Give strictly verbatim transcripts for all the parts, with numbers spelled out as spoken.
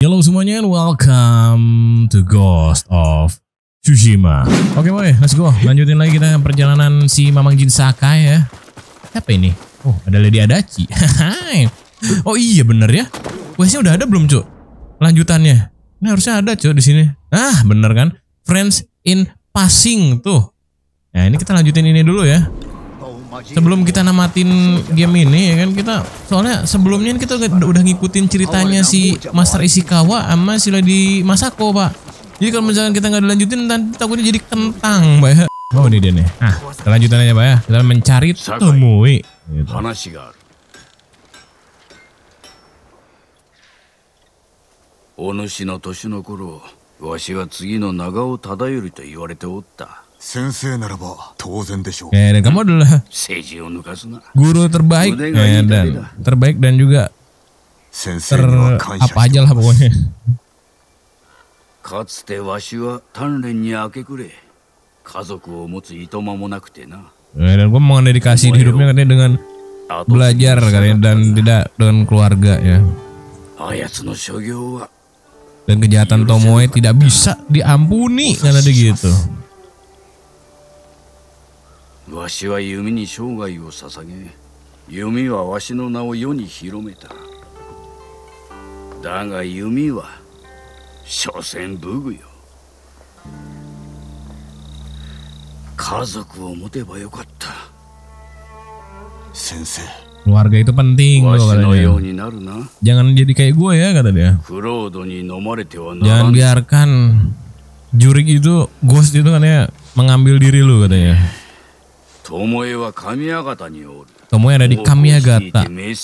Halo semuanya and welcome to Ghost of Tsushima. Oke boy, let's go. Lanjutin lagi kita perjalanan si Mamang Jin Sakai ya. Apa ini? Oh, ada Lady Adachi. Oh iya bener ya. Questnya udah ada belum cuk? Lanjutannya. Ini harusnya ada cuk di sini. Ah bener kan? Friends in Passing tuh. Nah ini kita lanjutin ini dulu ya. Sebelum kita namatin game ini ya kan, kita soalnya sebelumnya kita udah, udah ngikutin ceritanya si Master Ishikawa sama si Lady Masako pak. Jadi kalau misalkan kita nggak dilanjutin nanti takutnya jadi kentang pak ya. Oh ini dia nih. Nah kita lanjutin aja pak ya. Kita mencari Tomoe gitu. Eh, dan kamu adalah guru terbaik eh, dan terbaik dan juga ter apa aja lah pokoknya. Eh, dan gue mau dedikasi hidupnya katanya dengan belajar katanya dan tidak dengan keluarga ya. Dan kejahatan Tomoe tidak bisa diampuni karena ada gitu. わしは弓に生涯を捧げ、弓はわしの名を世に広めた。だが弓は所詮武具よ。家族を持てばよかった。先生。Keluarga itu penting loh katanya. Jangan jadi kayak gue ya kata dia. Jangan biarkan jurik itu, ghost itu katanya mengambil diri lu katanya. Tomoe ada di Kamiagata.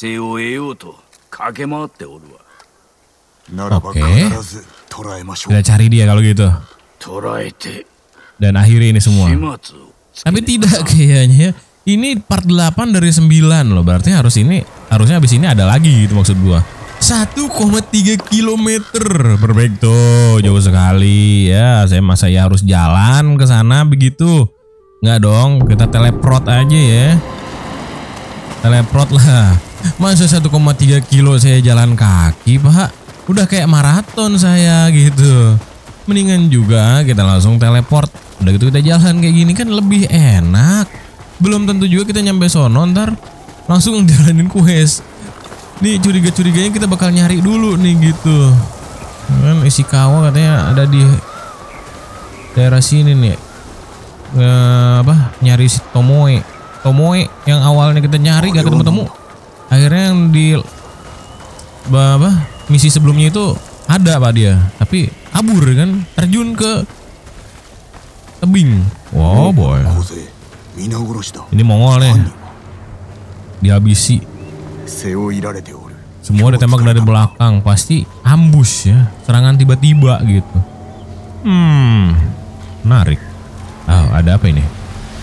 Oke, kita cari dia kalau gitu. Dan akhiri ini semua. Tapi tidak kayaknya. Ini part delapan dari sembilan loh. Berarti harus ini, harusnya habis ini ada lagi gitu maksud gua. satu koma tiga kilometer. Perfect tuh, jauh sekali ya. Saya masa ya harus jalan ke sana begitu. Nggak dong, kita teleport aja ya. Teleport lah. Masa satu koma tiga kilo saya jalan kaki pak. Udah kayak maraton saya gitu. Mendingan juga kita langsung teleport. Udah gitu kita jalan kayak gini kan lebih enak. Belum tentu juga kita nyampe sono ntar langsung jalanin quest. Nih curiga-curiganya kita bakal nyari dulu nih gitu. Kan Ishikawa katanya ada di daerah sini nih. Nge, apa nyari si Tomoe Tomoe yang awalnya kita nyari gak ketemu-temu, akhirnya yang di apa misi sebelumnya itu ada pak dia, tapi kabur kan, terjun ke tebing. Wow boy, ini Mongol nih, dihabisi. Semua ditembak dari belakang, pasti ambush ya, serangan tiba-tiba gitu. Hmm, menarik. Oh, ada apa ini?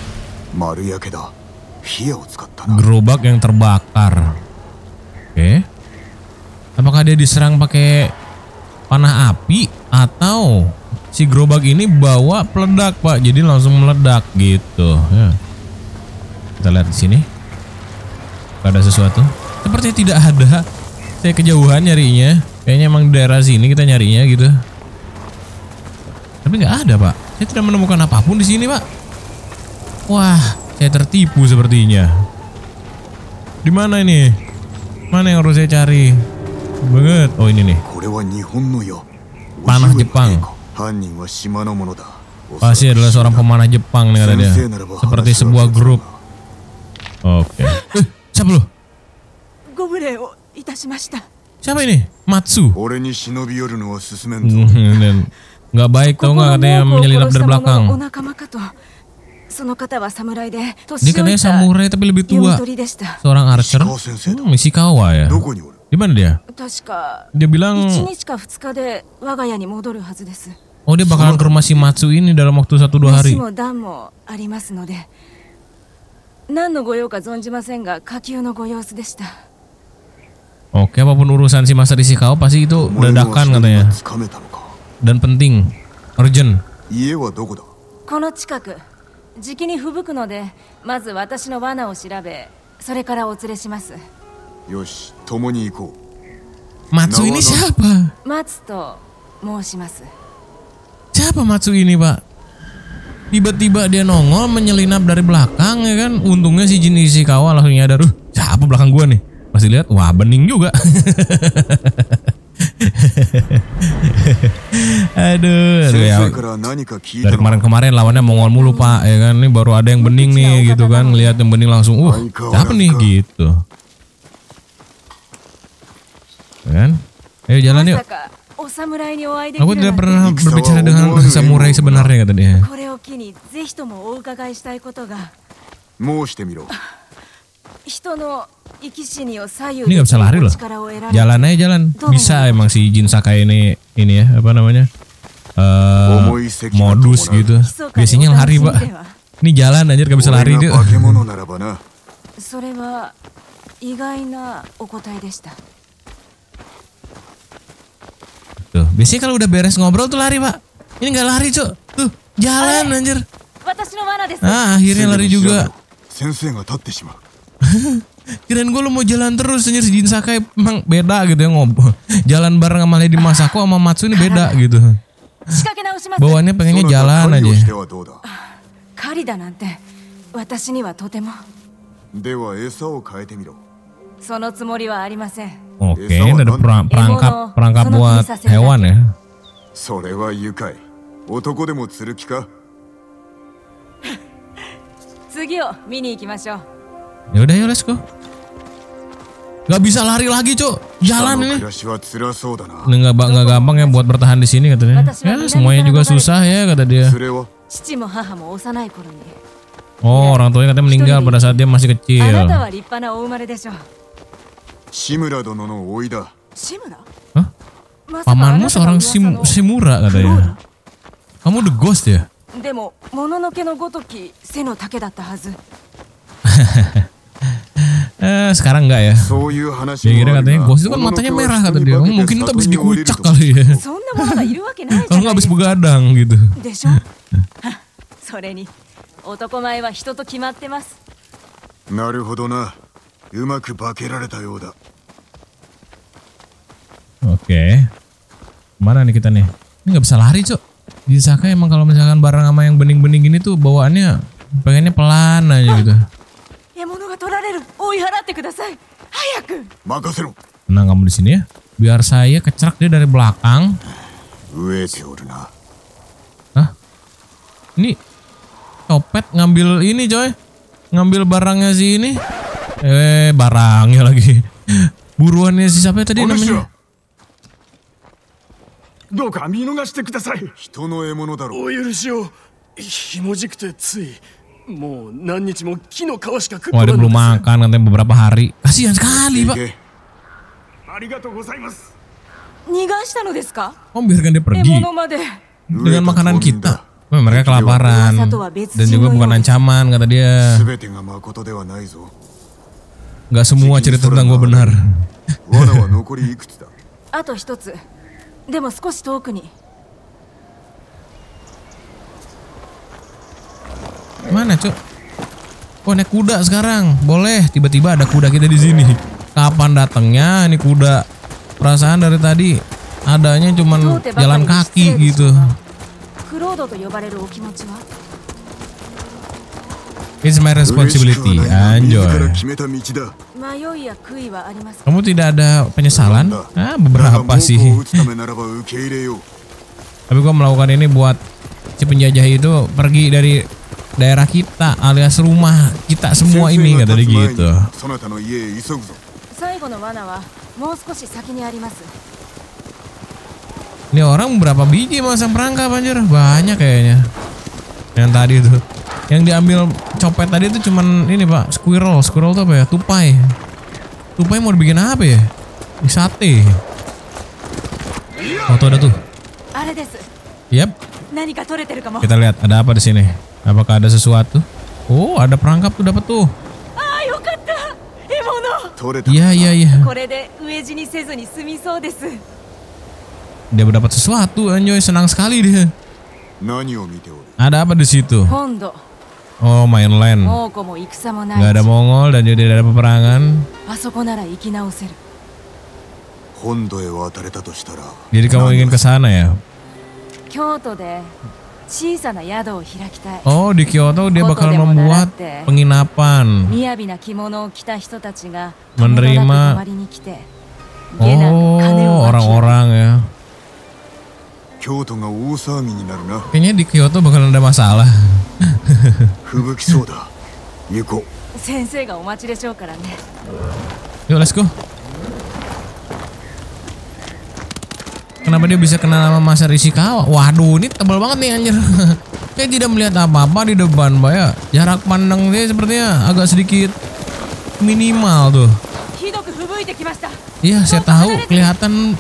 Gerobak yang terbakar. Oke. Apakah dia diserang pakai panah api atau si gerobak ini bawa peledak, Pak? Jadi langsung meledak gitu, ya. Kita lihat di sini. Ada sesuatu? Sepertinya tidak ada. Saya kejauhan nyarinya. Kayaknya emang daerah sini kita nyarinya gitu. Tapi nggak ada, Pak. Saya tidak menemukan apapun di sini, Pak. Wah, saya tertipu sepertinya. Di mana ini? Mana yang harus saya cari? Banget. Oh, ini nih. Panah Jepang. Pasti adalah seorang pemanah Jepang nih katanya. Seperti sebuah grup. Oke. Eh, siapa lu? Siapa ini? Matsu. Nggak baik tau nggak katanya menyelinap dari belakang. Dia katanya samurai tapi lebih tua. Seorang archer. Hmm, Ishikawa ya. Di mana dia? Dia bilang oh dia bakalan ke rumah si Matsu ini dalam waktu satu dua hari. Oke, apapun urusan si Master Ishikawa pasti itu dadakan katanya. Dan penting, urgent. Matsu ini siapa? 松と申します。 Siapa Matsu ini, Pak? Tiba-tiba dia nongol menyelinap dari belakang ya kan. Untungnya si Jin Ishikawa langsung nyadar, "Uh, siapa belakang gua nih?" Pas dilihat, wah bening juga. Aduh, aduh ya. Dari kemarin-kemarin lawannya Mongol mulu, Pak, ya kan. Ini baru ada yang bening nih gitu kan. Lihat yang bening langsung, "Uh, siapa nih?" gitu. Ya kan? Ayo jalan yuk. Aku tidak pernah berbicara dengan samurai sebenarnya, kata dia. Ini gak bisa lari loh. Jalan aja jalan. Bisa emang si Jin Sakai ini ini ya, apa namanya? Uh, modus gitu. Biasanya lari, Pak. Ini jalan aja gak bisa lari dia. Tuh, biasanya kalau udah beres ngobrol tuh lari, Pak. Ini nggak lari, Cok. Tuh, jalan anjir. Ah, akhirnya lari juga. Kirain gue lu mau jalan terus, anjir. Si Jin Sakai emang beda gitu ya ngobrol. Jalan bareng sama Lady Masako sama Matsu ini beda gitu. Bawaannya pengennya jalan aja. Oke, ini ada perangkap perangkap buat hewan ya. Ya udah ya, let's go. Gak bisa lari lagi, Cok. Jalan ini. Ini nggak nggak gampang ya buat bertahan di sini katanya. Ya semuanya juga susah ya kata dia. Oh, orang tuanya katanya meninggal pada saat dia masih kecil. Hah? Pamanmu seorang sim Shimura katanya. Kamu the ghost ya? Eh, sekarang enggak ya? Dia kira katanya ghost itu kan matanya merah kata dia. Oh, mungkin itu habis dikucak kali ya. Kalau nggak habis begadang gitu. Oke, mana nih kita nih? Ini nggak bisa lari, Cok. Jin Sakai emang kalau misalkan barang sama yang bening-bening gini tuh bawaannya pengennya pelan aja gitu. Tenang kamu di sini ya. Biar saya kecerak dia dari belakang. Hah? Ini copet ngambil ini, coy. Ngambil barangnya si ini. Eh, barangnya lagi. Buruannya si siapa tadi namanya? どうか見逃してください。人の獲物だろう。お許しを。ひもじくてつい。もう何日も木の皮しか食ってない。 Oh, dia belum makan katanya beberapa hari. Kasihan sekali, Pak. ありがとうございます。 Oh, biarkan dia pergi dengan makanan kita. Oh, mereka kelaparan dan juga bukan ancaman kata dia. Gak semua cerita tentang gue benar. Mana, Cuk? Oh, naik kuda sekarang. Boleh, tiba-tiba ada kuda kita di sini. Kapan datangnya ini kuda? Perasaan dari tadi adanya cuman jalan kaki gitu. It's my responsibility, anjoy. Kamu tidak ada penyesalan? Ah, beberapa sih. Tapi gua melakukan ini buat si penjajah itu pergi dari daerah kita alias rumah kita semua ini, kata dia gitu. Ini orang berapa biji masang perangkap anjir? Banyak kayaknya. Yang tadi tuh. Yang diambil copet tadi itu cuman ini, Pak, squirrel. Squirrel itu apa ya? Tupai. Tupai mau dibikin apa ya? Di sate. Oh, tuh ada tuh. Yap. Kita lihat ada apa di sini. Apakah ada sesuatu? Oh, ada perangkap tuh dapat tuh. Iya, iya, iya. Dia mendapat sesuatu, anjoy, senang sekali dia. Ada apa di situ? Oh, mainland. Gak ada Mongol dan juga tidak ada peperangan. Jadi kamu ingin ke sana ya? 京都で小さな宿を開きたい。 Oh, di Kyoto dia bakal membuat penginapan. 雅な着物を着た人たちが Menerima 泊まりに来て、ゲナが金 Oh, を分け orang-orang ya. 京都が大騒ぎになるな。 Kayaknya di Kyoto bakal ada masalah. 吹雪そうだ。行こう。 先生がお待ちでしょうからね。 Yuk, let's go. Kenapa dia bisa kenal sama Master Ishikawa? Waduh, ini tebal banget nih anjir. Kayak tidak melihat apa-apa di depan, Mbak ya. Jarak pandang dia sepertinya agak sedikit minimal tuh. Iya, saya tahu kelihatan.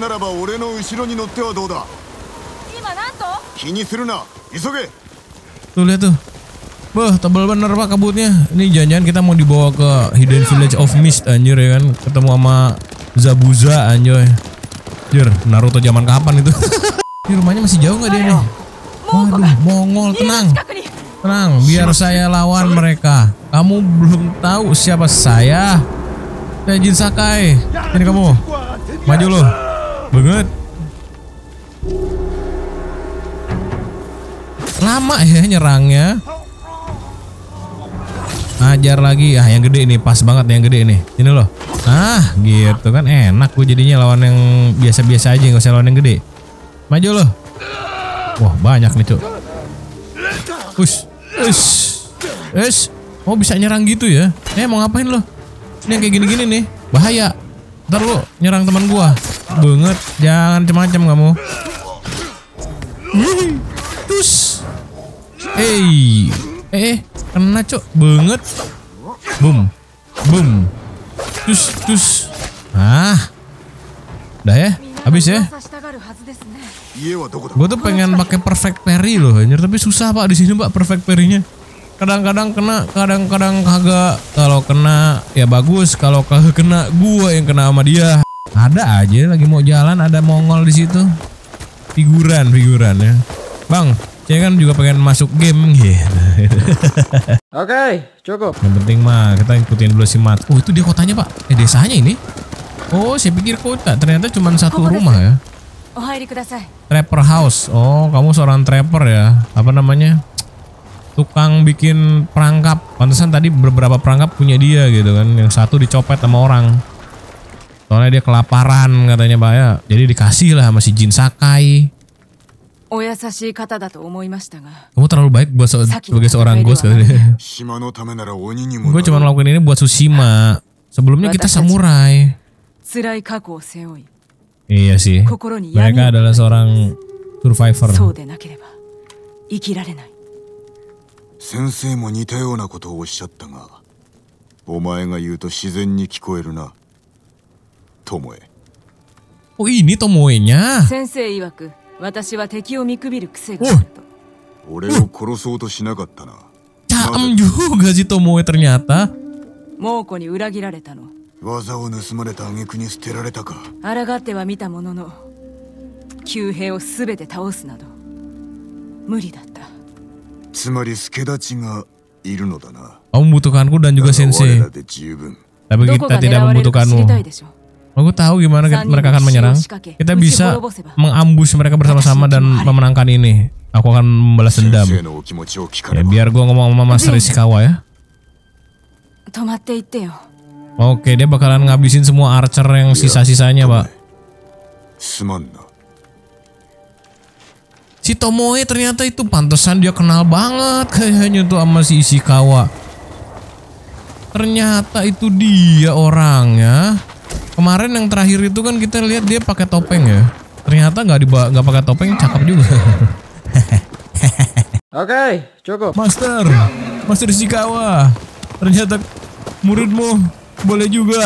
Tuh lihat tuh. Wah, tebal bener Pak kabutnya. Ini jangan-jangan kita mau dibawa ke Hidden Village of Mist anjir ya kan. Ketemu sama Zabuza anjir. Jir, Naruto zaman kapan itu? Ini rumahnya masih jauh nggak dia nih? Waduh, Mongol, tenang. Tenang, biar saya lawan mereka. Kamu belum tahu siapa saya. Saya Jin Sakai. Ini kamu. Maju loh. Banget. Lama ya nyerangnya. Ajar lagi. Ah, yang gede nih, pas banget yang gede nih. Ini loh. Ah, gitu kan enak gue jadinya lawan yang biasa-biasa aja, nggak usah lawan yang gede. Maju loh. Wah, banyak nih, Cuk. Ush. Ush. Ush. Oh, bisa nyerang gitu ya? Eh, mau ngapain lo? Ini yang kayak gini-gini nih. Bahaya. Ntar lo nyerang teman gua. Banget. Jangan macam-macam kamu. Terus. Hey. Eh, kena, Cuk. Banget. Boom. Boom. Terus, terus. Ah. Udah ya? Habis ya? Gue tuh pengen pakai perfect parry loh, anjir, tapi susah Pak di sini Pak perfect parry-nya. Kadang-kadang kena, kadang-kadang kagak. Kalau kena ya bagus, kalau kagak kena gua yang kena sama dia. Ada aja lagi mau jalan ada Mongol di situ. Figuran, figuran ya. Bang, saya kan juga pengen masuk game gitu. Oke, cukup. Yang penting mah kita ikutin dulu si Mat. Oh, itu dia kotanya Pak. Eh, desanya ini. Oh, saya pikir kota. Ternyata cuma satu rumah ya. Trapper house. Oh, kamu seorang trapper ya. Apa namanya? Tukang bikin perangkap. Pantesan tadi beberapa perangkap punya dia gitu kan. Yang satu dicopet sama orang. Soalnya dia kelaparan katanya Pak ya. Jadi dikasih lah sama si Jin Sakai. Kamu terlalu baik buat se sebagai seorang ghost katanya. Gue cuma ngelakuin ini buat Tsushima. Sebelumnya kita samurai. Iya sih. Mereka adalah seorang survivor. Senseiも似たようなことをおっしゃったが、お前が言うと自然に聞こえるな。Tomoe. Oh, ini Tomoe-nya. 先生曰く、私は敵を見くびる癖があると。 俺を殺そうとしなかったな。 Caem juga si Tomoe ternyata. 猛虎に裏切られたの。 技を盗まれた挙句に捨てられたか。 抗っては見たものの、旧兵をすべて倒すなど無理だった。 つまり助太刀がいるのだな。 Kamu membutuhkanku dan juga Sensei. Tapi kita tidak membutuhkanmu. Aku tahu gimana mereka akan menyerang. Kita bisa mengambush mereka bersama-sama dan memenangkan ini. Aku akan membalas dendam. Ya, biar gue ngomong sama Master Ishikawa ya. Oke, dia bakalan ngabisin semua archer yang sisa-sisanya, Pak. Si Tomoe ternyata itu pantesan dia kenal banget kayaknya tuh sama si Ishikawa. Ternyata itu dia orangnya. Kemarin yang terakhir itu kan kita lihat dia pakai topeng ya. Ternyata nggak dibawa, nggak pakai topeng, cakep juga. Oke, cukup. Master, Master Ishikawa. Ternyata muridmu boleh juga.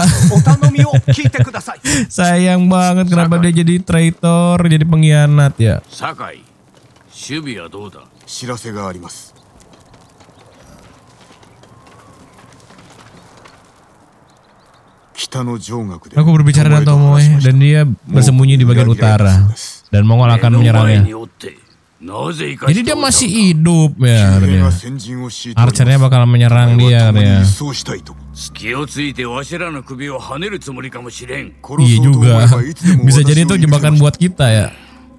Sayang banget kenapa dia jadi traitor, jadi pengkhianat ya. Sakai, Shubi wa dou da? Shirase ga arimasu. Aku berbicara dengan Tomoe dan dia bersembunyi di bagian utara dan Mongol akan menyerangnya. Jadi dia masih hidup ya. Archernya bakal menyerang dia ya. Iya juga. Bisa jadi itu jebakan buat kita ya.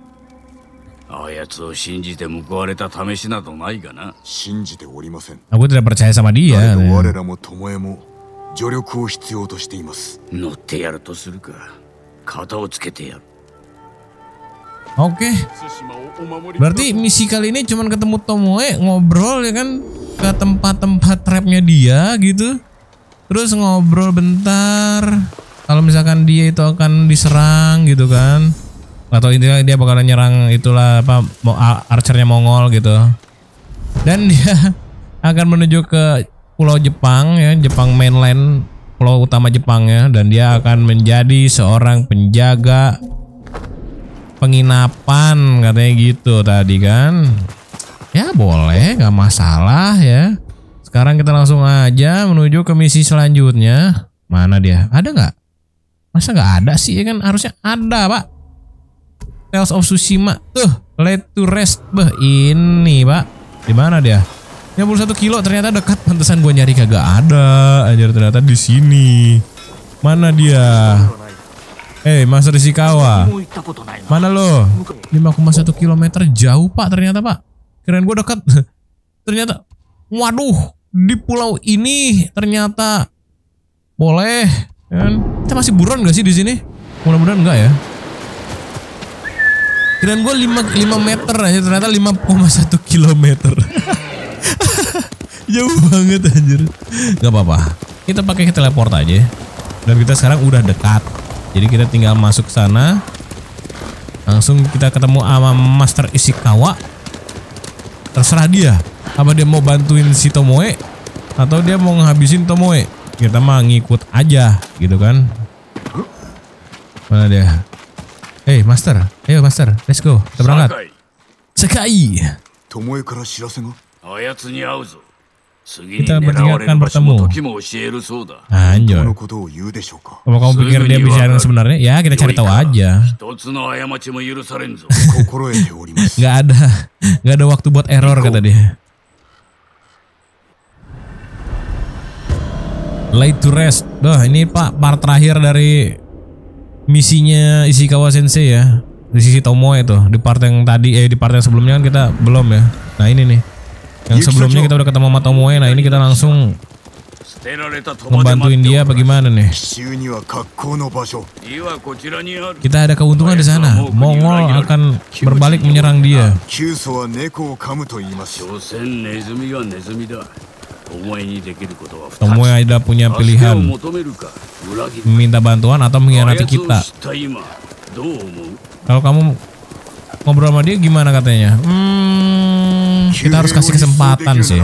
Aku tidak percaya sama dia. Oke. Berarti misi kali ini cuman ketemu Tomoe, ngobrol ya kan ke tempat-tempat trapnya dia gitu. Terus ngobrol bentar. Kalau misalkan dia itu akan diserang gitu kan. Atau intinya dia bakalan nyerang itulah apa archernya Mongol gitu. Dan dia akan menuju ke pulau Jepang ya, Jepang mainland, pulau utama Jepang ya, dan dia akan menjadi seorang penjaga penginapan katanya gitu tadi kan. Ya boleh, nggak masalah ya. Sekarang kita langsung aja menuju ke misi selanjutnya. Mana dia? Ada nggak? Masa nggak ada sih ya kan? Harusnya ada pak. Tales of Tsushima tuh, Laid to Rest. Beh, ini pak, di mana dia? lima puluh satu kilo ternyata dekat, pantesan gue nyari kagak ada. Anjir ternyata di sini. Mana dia? Eh, hey, Master Ishikawa. Mana lo? lima koma satu kilometer jauh pak ternyata pak. Kirain gue dekat. Ternyata, waduh, di pulau ini ternyata boleh. Kan? Kita masih buron gak sih di sini? Mudah-mudahan enggak ya. Kirain gue lima meter aja, ternyata lima koma satu kilometer. Jauh banget anjir. Gak apa-apa, kita pakai teleport aja. Dan kita sekarang udah dekat. Jadi kita tinggal masuk sana. Langsung kita ketemu sama Master Ishikawa. Terserah dia, apa dia mau bantuin si Tomoe atau dia mau ngehabisin Tomoe. Kita mah ngikut aja gitu kan. Mana dia? Hey Master, ayo Master, let's go, kita berangkat. Sakai. Kita bertiga akan bertemu. Anjir. Kalau kamu pikir dia bisa yang sebenarnya, ya kita cari tahu aja. Gak ada, gak ada waktu buat error kata dia. Laid to Rest. Duh, ini pak part terakhir dari misinya Ishikawa Sensei ya, di sisi Tomoe itu. Di part yang tadi, eh di part yang sebelumnya kan kita belum ya. Nah ini nih, yang sebelumnya kita udah ketemu sama Tomoe. Nah ini kita langsung membantuin dia bagaimana nih. Kita ada keuntungan di sana. Mongol akan berbalik menyerang dia. Tomoe ada punya pilihan, meminta bantuan atau mengkhianati kita. Kalau kamu ngobrol sama dia gimana katanya? Hmm, kita harus kasih kesempatan sih.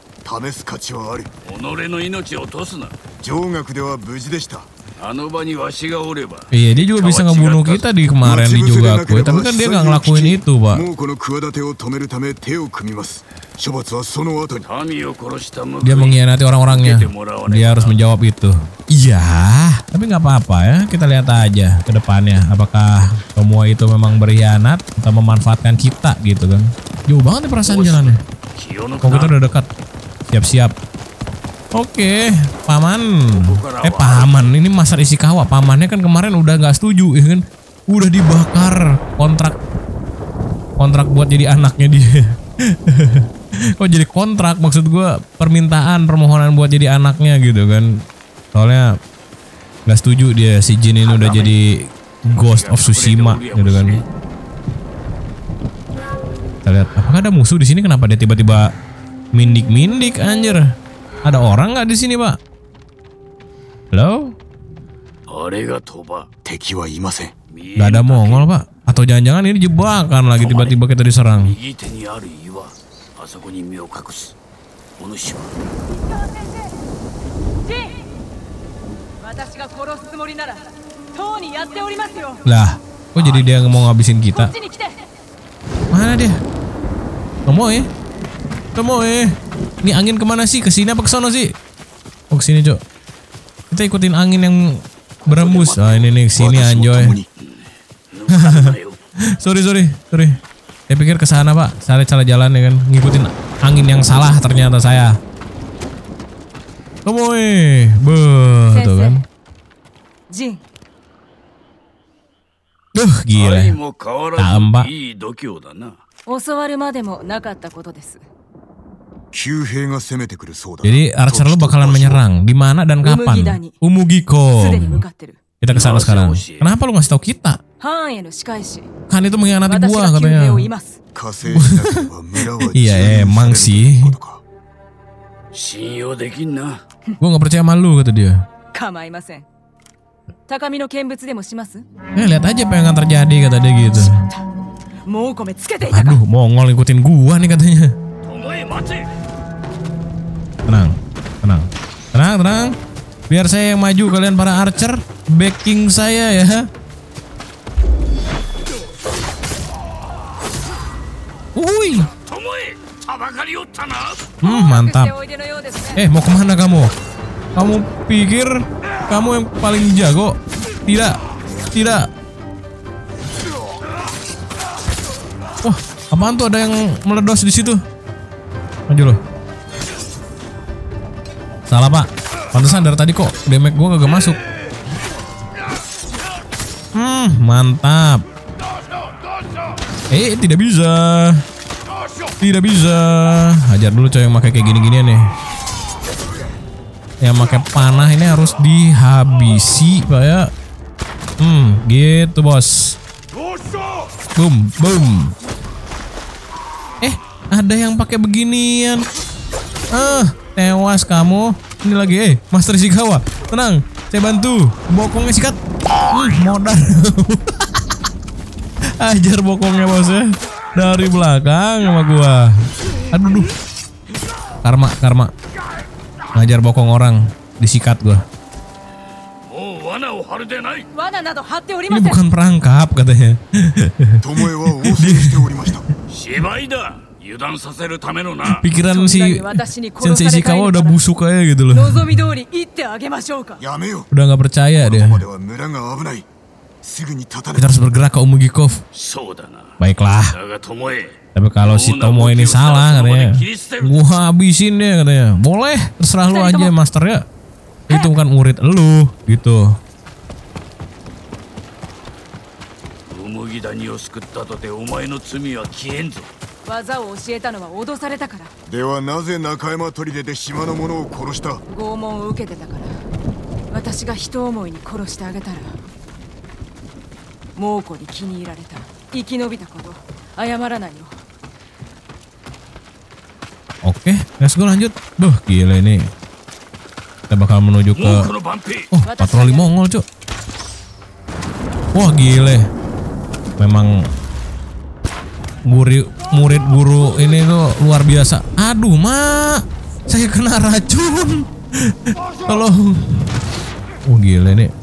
Iya, dia juga bisa ngebunuh kita di kemarin di Jogaku, tapi kan dia nggak ngelakuin itu, Pak. Dia mengkhianati orang-orangnya. Dia harus menjawab itu. Iya, tapi nggak apa-apa ya. Kita lihat aja ke depannya. Apakah Tomoe itu memang berkhianat atau memanfaatkan kita gitu kan? Jauh banget nih perasaan jalannya. Kok kita udah dekat. Siap-siap. Oke, paman. Eh paman, ini Master Ishikawa. Pamannya kan kemarin udah nggak setuju, ya kan? Udah dibakar kontrak kontrak buat jadi anaknya dia. Kok jadi kontrak? Maksud gue permintaan, permohonan buat jadi anaknya gitu kan? Soalnya nggak setuju dia si Jin ini udah jadi Ghost of Tsushima gitu kan? Kita lihat, apakah ada musuh di sini? Kenapa dia tiba-tiba mindik-mindik anjir? Ada orang nggak di sini, Pak? Halo? Gak ada Mongol, Pak? Atau jangan-jangan ini jebakan lagi tiba-tiba kita diserang? Lah, kok jadi dia mau ngabisin kita? Mana dia? Tomoe? Tomoe? Ini angin kemana sih? Kesini apa kesono sih? Oh kesini, Cok. Kita ikutin angin yang berembus. Ah ini nih, sini anjoy. sorry sorry sorry. Saya pikir ke sana Pak, cari cara jalan ya kan, ngikutin angin yang salah ternyata saya. Kemoy, betul kan? Jin, Duh gila. 愛も変わら Tambah. ずいい度胸だな。 教わるまでもなかったことです。 旧兵が攻めてくるそうだ。 Jadi Archer lu bakalan menyerang di mana dan kapan? Umugiko. すでに向かってる。 Kita kesana sekarang. Kenapa lu ngasih tahu kita? 範への仕返し。 Kan itu mengkhianati 私 gua が旧兵 katanya. をいます。 火星しなければ村は Iya emang sih. 信用できんな。 Gua nggak percaya sama lu kata dia. 構いません。高みの見物でもします？ Eh lihat aja apa yang akan terjadi kata dia gitu. もう米つけていたか。 Aduh, Mongol ngikutin gua nih katanya. お前待て。 Tenang, tenang, tenang, tenang. Biar saya yang maju, kalian para archer backing saya ya. Uy, 巴、たばかりおったな。 hmm, して mantap. おいでのようですね。 Eh, mau kemana kamu? Kamu pikir kamu yang paling jago? Tidak, tidak. Wah, apaan tuh, ada yang meledos di situ? Maju loh. Salah Pak, pantesan dari tadi kok damage gua kagak masuk. Hmm, mantap. Eh, tidak bisa. Tidak bisa. Hajar dulu coy yang pakai kayak gini-ginian nih. Yang pakai panah ini harus dihabisi, Pak ya. Hmm, gitu bos. Boom, boom. Eh, ada yang pakai beginian. Ah, tewas kamu. Ini lagi, eh, Master Ishikawa. Tenang, saya bantu. Bokongnya sikat. Hmm, modal. Ajar bokongnya bosnya dari belakang sama gua. Aduh, duh. Karma, karma. Ngajar bokong orang, disikat gua. もう罠を張るでない。 罠など張っており Ini ません。 bukan perangkap katanya. 巴は応戦しておりました。 芝居だ。油断させるためのな。 Pikiran si そんなに私に殺 Sensei されたい Ishikawa のな udah ら busuk aja gitu loh. 望み通り言ってあげましょうか。 やめよ。 Udah nggak percaya こ dia. こまでは村が危ない。すぐに立たな Kita い。 harus bergerak ke Umugikov. そうだな。 Baiklah. だが巴、 Tapi kalau si Tomo ini salah katanya, gua habisin dia katanya. Boleh, terserah lu aja master ya. Itu bukan murid lu gitu. 麦谷を救ったとてお前の罪は消えんぞ。 技を教えたのは脅されたから。 ではなぜ中山砦で島の者を殺した？ 拷問を受けてたから。私が人思いに殺してあげたら、猛虎に気に入られた。生き延びたこと謝らないよ。 Oke, let's go lanjut. Duh, gila ini. Kita bakal menuju ke もうこの番兵。 oh, patroli Mongol, Cuk. Wah, gile. Memang murid murid guru ini tuh luar biasa. Aduh, Mak. Saya kena racun. Tolong. Oh, gila ini.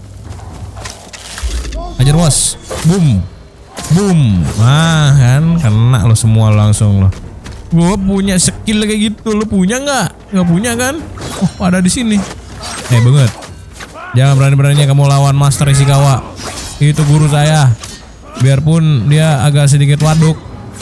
Ajar, Bos. Boom. Boom. Ah, kan kena lo semua langsung lo. Gue punya skill kayak gitu, lu punya nggak? Nggak punya kan? Oh, ada di sini. Eh, banget. Jangan berani-beraninya kamu lawan Master Ishikawa. Itu guru saya. Biarpun dia agak sedikit waduk.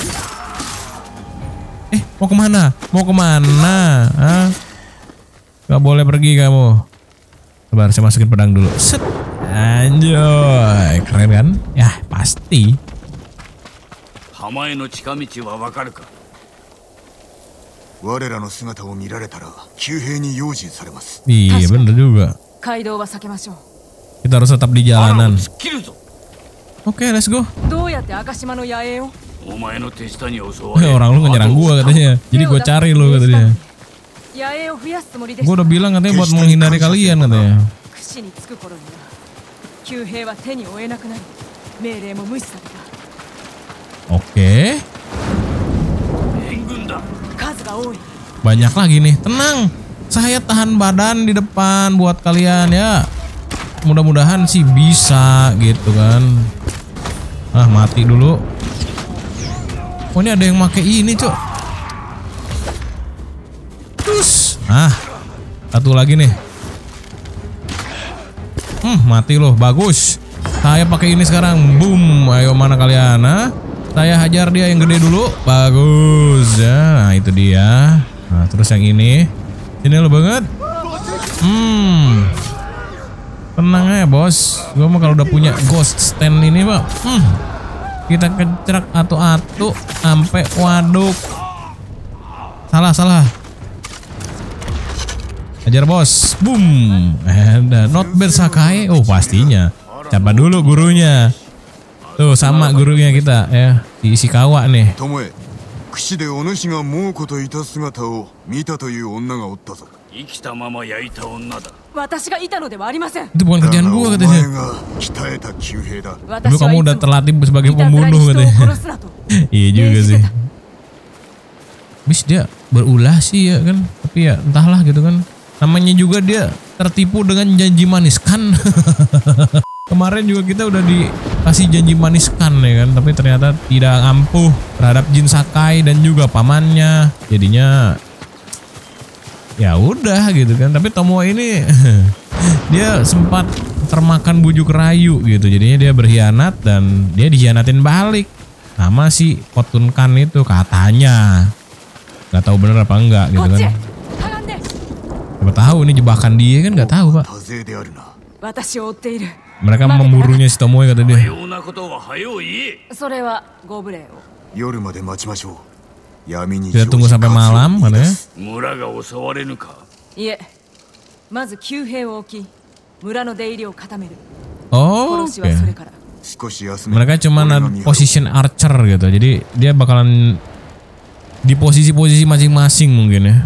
Eh, mau kemana? Mau kemana? Hah? Gak boleh pergi kamu. Sabar, saya masukin pedang dulu. Set. Anjoy, keren kan? Ya, pasti. 浜への近道はわかるか？ 我らの姿を見られたら急兵に用心されます。 Iya, bener juga. 街道は避けましょう。 Kita harus tetap di 罠を jalanan. 突っ切るぞ。 Oke, let's go. どうやって赤島の野営を？ お前の手下に襲わ Eh, れ。 orang lu ngenyerang gua katanya. Jadi gua cari lu kata dia. 野営を増やすつもりでし Gua た。 udah bilang katanya buat menghindari kalian katanya. 串につく頃には、旧兵は手に負えなくなり、命令も無視された。 Oke. 援軍だ。 数が多い。 Banyak lagi nih. Tenang. Saya tahan badan di depan buat kalian ya. Mudah-mudahan sih bisa gitu kan. Ah, mati dulu. Oh, ini ada yang pakai ini, Cok. Terus. Ah. Satu lagi nih. Hmm, mati loh. Bagus. Saya pakai ini sekarang. Boom. Ayo mana kalian, ah? Saya hajar dia yang gede dulu. Bagus ya. Nah itu dia. Nah terus yang ini. Sini lo banget. Hmm. Tenang ya bos. Gue mah kalau udah punya ghost stand ini pak. Hmm. Kita kecerak atu-atu. Sampai waduk. Salah salah. Hajar bos. Boom. And not bad Sakai. Oh pastinya. Siapa dulu gurunya. Tuh sama gurunya kita ya, si Ishikawa nih. Tomoe, kushi de onushi ga Mouko to ita sugata o mita to iu onna ga otta zo. Ikita mama yaita onna da. 私がいたのではありません。 Itu bukan kerjaan gua katanya. Kitaeta kyuhei da. Dulu kamu udah terlatih sebagai pembunuh katanya. Iya juga sih. Bis dia berulah sih ya kan, tapi ya entahlah gitu kan. Namanya juga dia tertipu dengan janji manis kan. Kemarin juga kita udah dikasih janji manis kan ya kan, tapi ternyata tidak ampuh terhadap Jin Sakai dan juga pamannya. Jadinya ya udah gitu kan. Tapi Tomoe ini dia sempat termakan bujuk rayu gitu. Jadinya dia berkhianat dan dia dikhianatin balik sama si Kotunkan itu katanya. Gak tahu bener apa enggak gitu kan. Siapa tahu ini jebakan dia kan, nggak tahu pak. Mereka memburunya si Tomoe kata dia. Kita tunggu sampai malam katanya. Oh, oke. Okay. Mereka cuma position archer gitu. Jadi dia bakalan di posisi-posisi masing-masing mungkin ya.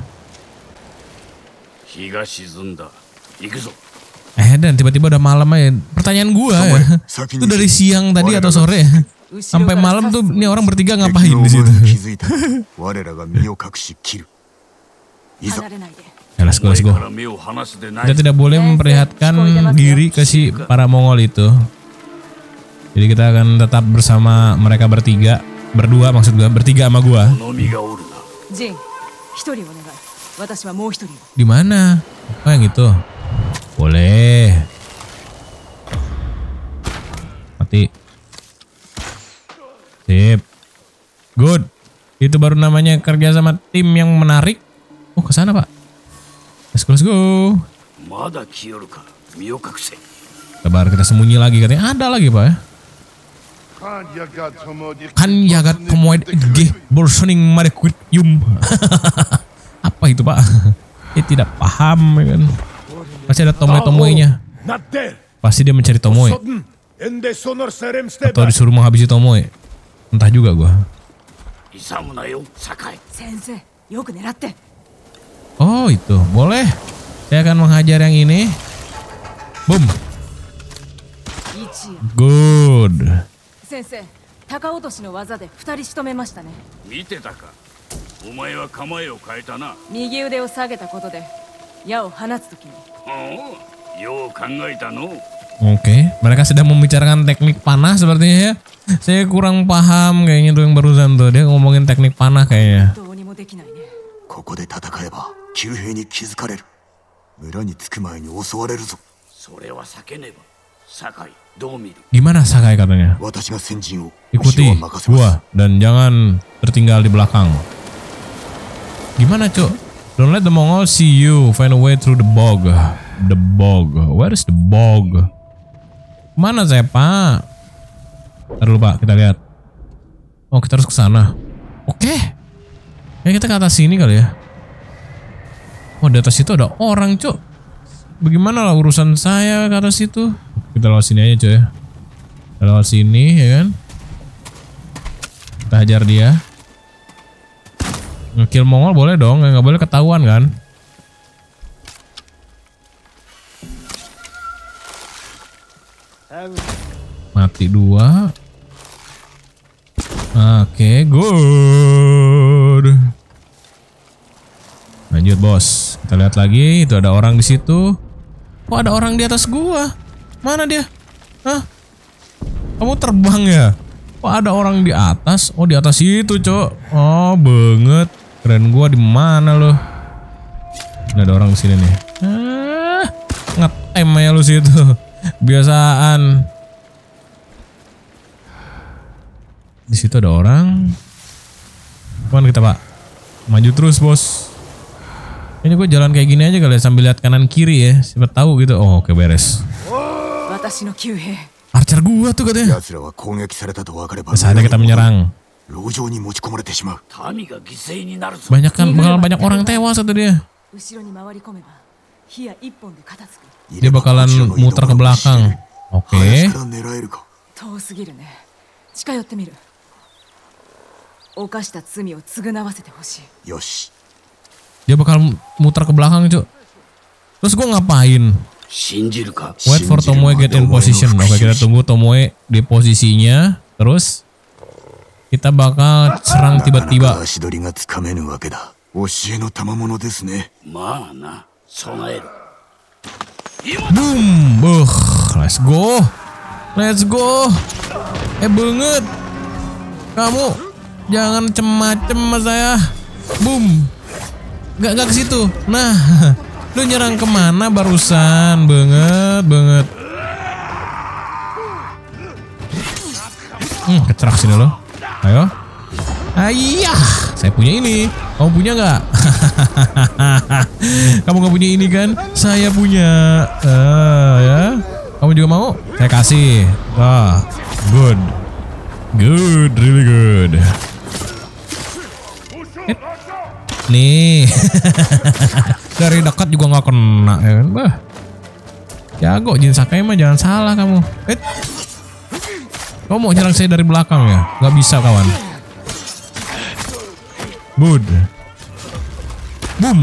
Eh dan tiba-tiba udah malam aja. Pertanyaan gua ya, itu dari siang tadi atau sore ya? Sampai malam tuh ini orang bertiga ngapain di situ? Ya, let's go, let's go. Kita tidak boleh memperlihatkan diri ke si para Mongol itu. Jadi kita akan tetap bersama mereka bertiga, berdua maksud gua, bertiga sama gua. Di mana? Oh yang itu. Boleh. Mati. Sip. Good. Itu baru namanya kerja sama tim yang menarik. Oh ke sana pak. Let's go, let's go. Sabar kita sembunyi lagi katanya. Ada lagi pak ya. Kan jagat Tomoe ge borsoning marekwit yum. Apa itu pak? Dia tidak paham ya kan. Pasti ada Tomoe-Tomoe-nya. Pasti dia mencari Tomoe. Atau disuruh menghabisi Tomoe. Entah juga gua. Oh itu, boleh. Saya akan menghajar yang ini. Boom. Good. Oke, mereka sedang membicarakan teknik panah sepertinya ya. Saya kurang paham kayaknya tuh yang barusan tuh. Dia ngomongin teknik panah kayaknya. Gimana Sakai katanya? Ikuti gua dan jangan tertinggal di belakang. Gimana cok? Don't let the Mongol see you. Find a way through the bog. The bog. Where is the bog? Mana saya pak? Ntar dulu pak, kita lihat. Oh kita harus ke sana. Oke. Ya kita ke atas sini kali ya. Oh di atas itu ada orang cok. Bagaimana lah urusan saya ke atas itu? Kita lewat sini aja coy. Kita lewat sini ya kan. Kita hajar dia. Ngekill Mongol boleh dong, nggak boleh ketahuan kan? Mati dua. Oke, good. Lanjut bos, kita lihat lagi. Itu ada orang di situ. Kok ada orang di atas gua? Mana dia? Hah? Kamu terbang ya? Kok ada orang di atas? Oh di atas itu cok. Oh banget. Keren gua di mana loh? Ini ada orang di sini nih. Ah, ngetem ya lu situ. Kebiasaan. Di situ ada orang. Kemana kita pak? Maju terus bos. Ini gue jalan kayak gini aja kali ya, sambil lihat kanan kiri ya. Siapa tahu gitu. Oh oke beres. Archer gua tuh katanya. Saatnya kita menyerang. Banyak kan, bakal banyak orang tewas kata dia. Dia bakalan muter ke belakang. Oke. Dia bakal muter ke belakang cuy. Terus gue ngapain? Wait for Tomoe get in position. Oke kita tunggu Tomoe di posisinya. Terus kita bakal serang tiba-tiba. Boom. Buh. Let's go. Let's go. Eh banget. Kamu jangan macem-macem sama saya. Boom. Gak, gak ke situ. Nah, lu nyerang kemana barusan? Banget, banget. Hmm, kecerak sini lo. Ayo. Ayah, saya punya ini. Kamu punya nggak? Kamu nggak punya ini kan? Saya punya. Uh, ya. Kamu juga mau? Saya kasih. Wah, good, good, really good. Eh. Nih, dari dekat juga nggak kena ya kan? Bah, jago Jin Sakai mah jangan salah kamu. Eh, kamu mau nyerang saya dari belakang ya? Gak bisa kawan. Bud, boom.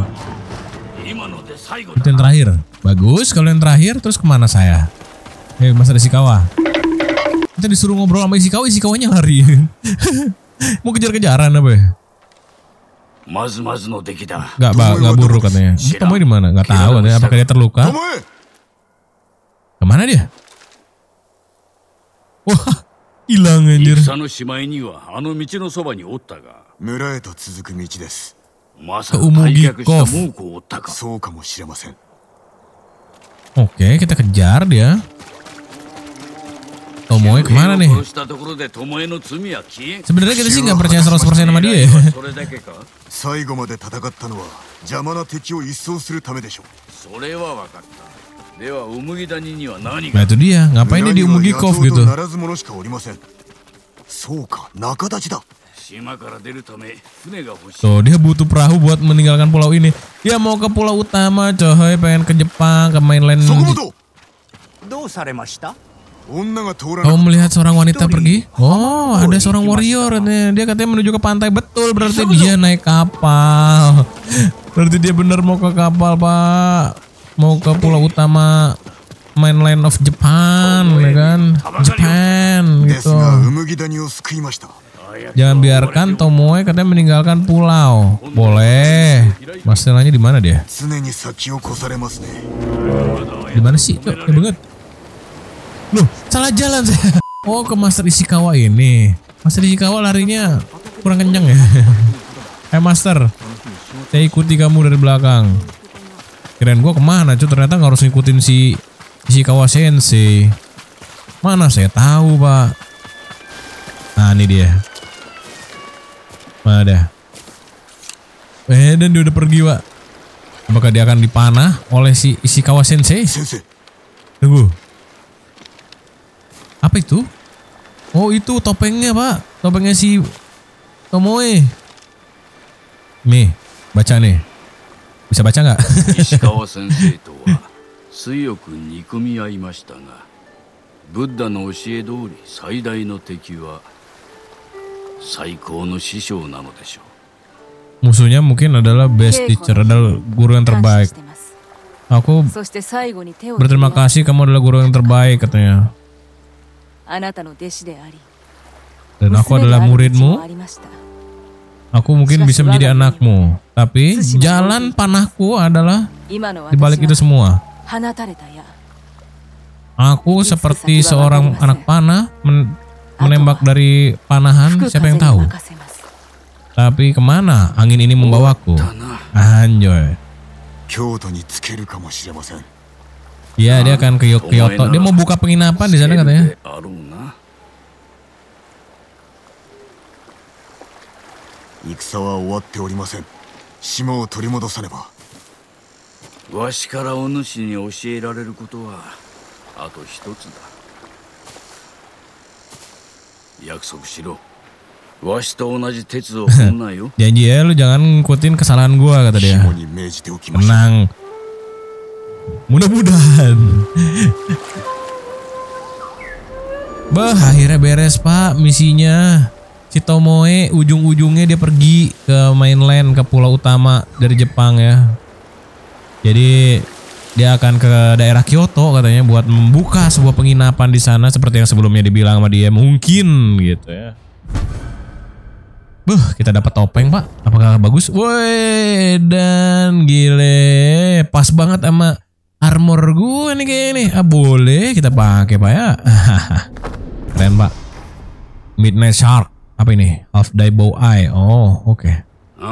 Itu yang terakhir. Bagus. Kalau yang terakhir, terus kemana saya? Eh, masa ada Ishikawa. Kita disuruh ngobrol sama Ishikawa, Ishikawanya lari. Mau kejar-kejaran apa ya? Gak, gak buruk katanya. Tomoe di mana? Gak tahu katanya. Apakah dia terluka? Kemana dia? Wah, hilang anjir. Ke Umugikov. Oke, kita kejar dia. Tomoe kemana nih? Sebenarnya kita sih nggak percaya seratus persen sama dia. Nah itu dia, ngapain dia di Umugikov gitu? Tuh dia butuh perahu buat meninggalkan pulau ini. Dia mau ke pulau utama coy, pengen ke Jepang, ke mainland. Kamu melihat seorang wanita pergi? Oh, ada seorang warrior. Dia katanya menuju ke pantai. Betul, berarti dia naik kapal. Berarti dia benar mau ke kapal, Pak. Mau ke pulau utama mainland of Japan, ya kan? Japan, gitu. Jangan biarkan Tomoe katanya meninggalkan pulau. Boleh. Masalahnya di mana dia? Di mana sih? Tuh, ya banget. Loh, salah jalan saya. Oh, ke Master Ishikawa ini. Master Ishikawa larinya kurang kenceng ya. Eh Master, saya ikuti kamu dari belakang. Kirain gua kemana cuy, ternyata nggak harus ngikutin si Ishikawa Sensei. Mana saya tahu pak. Nah ini dia. Mana dia? Eh dan dia udah pergi pak. Apakah dia akan dipanah oleh si Ishikawa Sensei? Tunggu. Apa itu? Oh itu topengnya pak. Topengnya si Tomoe. Nih, baca nih. Bisa baca nggak? Ishikawa Sensei to wa suiyoku nikomiai mashita ga Buddha no oshiē douri saidai no teki wa saikou no shishou nano deshou. Musuhnya mungkin adalah best teacher, adalah guru yang terbaik. Aku berterima kasih, kamu adalah guru yang terbaik katanya. Dan aku adalah muridmu. Aku mungkin bisa menjadi anakmu. Tapi jalan panahku adalah di balik itu semua. Aku seperti seorang anak panah men menembak dari panahan. Siapa yang tahu? Tapi kemana angin ini membawaku? Anjoy. Iya, dia akan ke Kyoto. Dia mau buka penginapan di sana katanya. 戦は終わっておりません。島を取り戻さねば。 わしからお主に教えられることはあと一つだ。約束しろ。わしと同じ鉄を踏むなよ。 Janji ya lu jangan ngikutin kesalahan gua kata dia. 肝に銘じておきましょう。 Tenang. Mudah-mudahan. Bah, akhirnya beres pak misinya. Si Tomoe ujung-ujungnya dia pergi ke mainland, ke pulau utama dari Jepang ya. Jadi dia akan ke daerah Kyoto katanya buat membuka sebuah penginapan di sana seperti yang sebelumnya dibilang sama dia, mungkin gitu ya. Buh, kita dapat topeng pak. Apakah bagus? Woi, dan gile, pas banget sama armor gue nih kayaknya nih. Ah boleh kita pakai pak ya. Keren pak. Midnight Shark. Apa ini? Half Die Bow Eye. Oh, oke. Okay.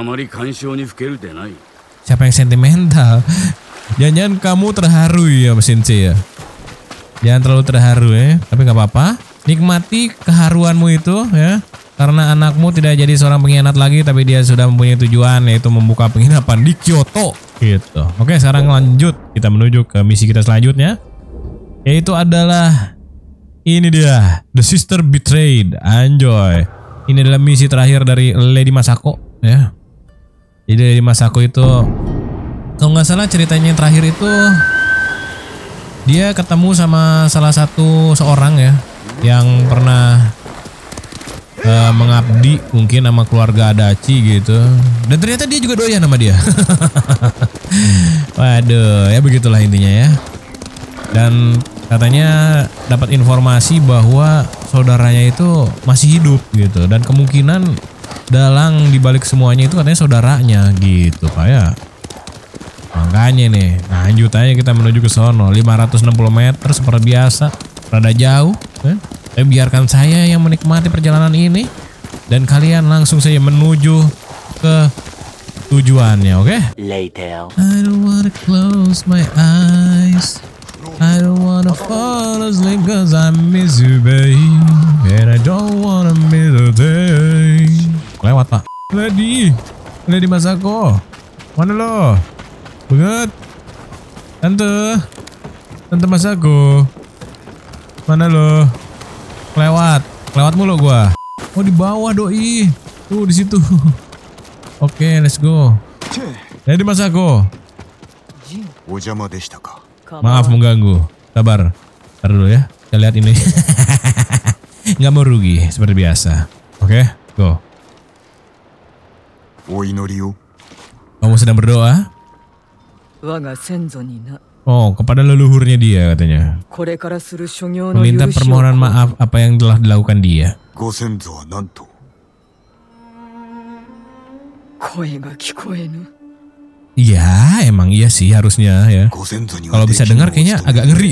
Siapa yang sentimental? Jangan-jangan kamu terharu ya mesin C ya. Jangan terlalu terharu ya. Tapi nggak apa-apa. Nikmati keharuanmu itu ya. Karena anakmu tidak jadi seorang pengkhianat lagi, tapi dia sudah mempunyai tujuan yaitu membuka penginapan di Kyoto. Gitu. Oke, sekarang lanjut. Kita menuju ke misi kita selanjutnya. Yaitu adalah ini dia, The Sister Betrayed. Anjoy. Ini adalah misi terakhir dari Lady Masako ya. Jadi Lady Masako itu kalau nggak salah ceritanya yang terakhir itu dia ketemu sama salah satu seorang ya yang pernah uh, mengabdi mungkin sama keluarga Adachi gitu. Dan ternyata dia juga doyan sama dia. Waduh, ya begitulah intinya ya. Dan katanya dapat informasi bahwa saudaranya itu masih hidup gitu, dan kemungkinan dalang dibalik semuanya itu katanya saudaranya gitu pak ya. Makanya nih, lanjut aja kita menuju ke sono. Lima ratus enam puluh meter seperti biasa, rada jauh ya. Tapi biarkan saya yang menikmati perjalanan ini dan kalian langsung saja menuju ke tujuannya, oke? Okay? Later. I don't wanna close my eyes. I don't wanna fall asleep cause I miss you babe. And I don't wanna miss a day. Lewat pak. Lady Lady Masako. Mana lo? Banget. Tante Tante Masako. Mana lo? Lewat Lewat mulu gua. Oh di bawah doi. Tuh di situ. Oke, okay, let's go. Lady Masako. Maaf mengganggu. Sabar. Sabar dulu ya. Kita lihat ini. Nggak mau rugi seperti biasa. Oke, okay, go. Kamu sedang berdoa? Oh, kepada leluhurnya dia katanya. Meminta permohonan maaf apa yang telah dilakukan dia. Iya, emang iya sih harusnya ya. Kalau bisa dengar kayaknya agak ngeri.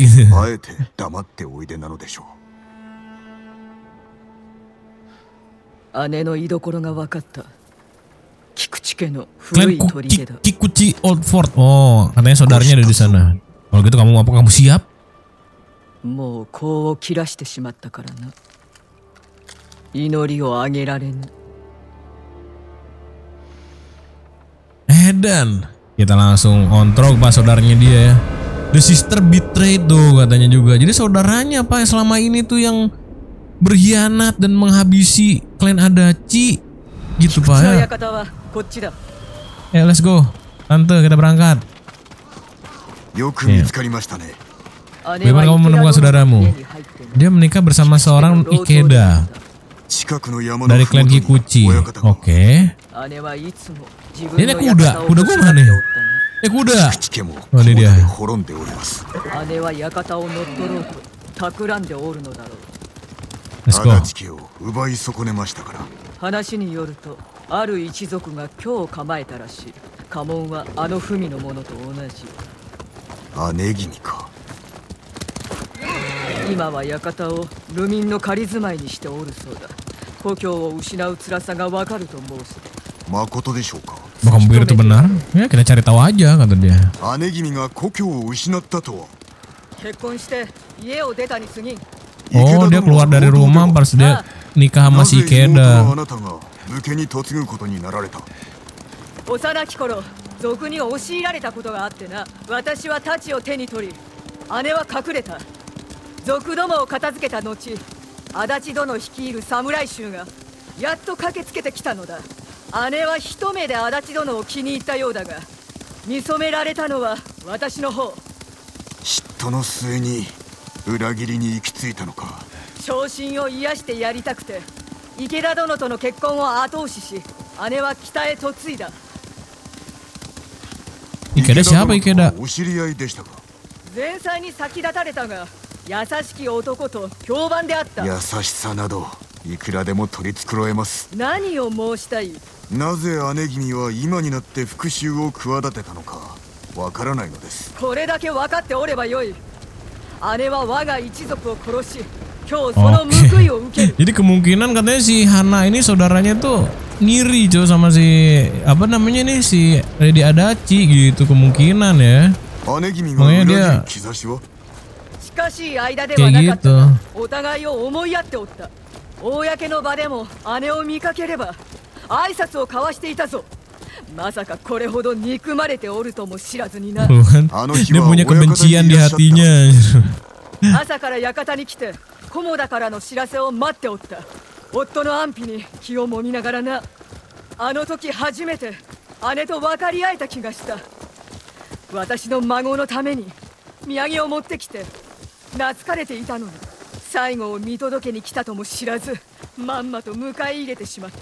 Klan Kikuchi Old Fort. Oh, katanya saudaranya ada di sana. Kalau gitu kamu apa kamu siap? Edan. Kita langsung ontrok pas saudaranya dia ya. The Sister Betrayed tuh katanya juga. Jadi saudaranya apa yang selama ini tuh yang berkhianat dan menghabisi klan Adachi gitu pak ya. Ya let's go. Tante kita berangkat. Ya. Bagaimana kamu menemukan saudaramu? Dia menikah bersama seorang Ikeda dari klan Kikuchi. Oke. Okay. Ini kuda, kuda gue mana? Eh kuda. Oh ini dia. Let's go. 話によるとある一族が今日構えたらしい。家紋はあの文のものと同じ。 姉君か。 今は館を流民の仮住まいにしておるそうだ。故郷を失う辛さがわかると申す。 誠でしょうか。 Bakal begitu itu benar? Ya kita cari tahu aja kata dia. 姉君が故郷を失ったとは。 結婚して家を出たに過ぎん。 Oh dia keluar dari rumah pas dia nikah sama si Ikeda. 武家に嫁ぐことになられた。 幼き頃賊に押し入られたことがあってな。私は太刀を手に取り、姉は隠れた。賊どもを片付けた後、足立殿率いる侍衆がやっと駆けつけてきたのだ。姉は一目で足立殿を気に入ったようだが、見初められたのは私の方。 嫉妬の末に裏切りに行き着いたのか。 昇進を癒してやりたくて池田殿との結婚を後押しし、姉は北へ嫁いだ。 Ikeda siapa Ikeda? お知り合いでしたか。 前妻に先立たれたが、優しき男と評判であった。 優しさなどいくらでも取り繕えます。 何を申したい。 なぜ姉君は今になって復讐を企てたのかわからないのです。 これだけ分かっておればよい。姉は我が一族を殺し、今日その報いを受ける。 Jadi kemungkinan katanya si Hana ini saudaranya tuh ngiri cuy sama si apa namanya nih si Lady Adachi gitu kemungkinan ya. Makanya dia 近しい間ではなかったが、お互いを思い合っておった。公の場でも姉を見かければ挨拶を交わしていたぞ。まさかこれほど憎まれておるとも知らずにな。 Dia punya kebencian di hatinya. 朝から館に来て菰田からの知らせを待っておった。夫の安否に気をもみながらな。あの時初めて姉と分かり合えた気がした。私の孫のために土産を持ってきて懐かれていたのに、最後を見届けに来たとも知らず、まんまと迎え入れてしまった。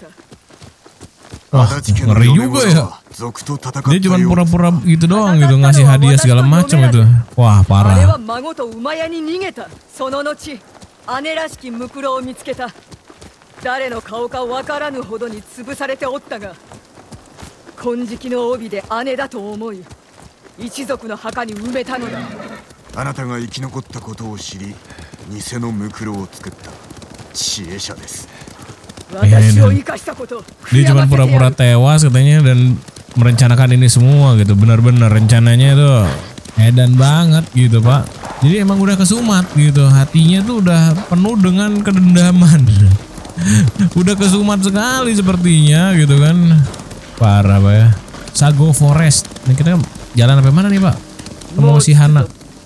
Wah, ngeri juga ya. Dia cuma pura-pura gitu doang gitu, ngasih hadiah segala macam itu. Wah, parah. 姉は孫と馬屋に逃げた。その後、姉らしきムクロを見つけた。誰の顔かわからぬほどに潰されておったが、金色の帯で姉だと思い、一族の墓に埋めたのだ。 あなたが生き残ったことを知り、偽のムクロを作った知恵者です。 私を生かしたこと。 Dia cuma pura-pura tewas katanya dan merencanakan ini semua gitu. Benar-benar rencananya tuh edan banget gitu Pak. Jadi emang udah kesumat gitu. Hatinya tuh udah penuh dengan kedendaman. Udah kesumat sekali sepertinya gitu kan. Parah Pak ya. Sago Forest. Nah, kita jalan sampai mana nih Pak? Ketemu si Hana.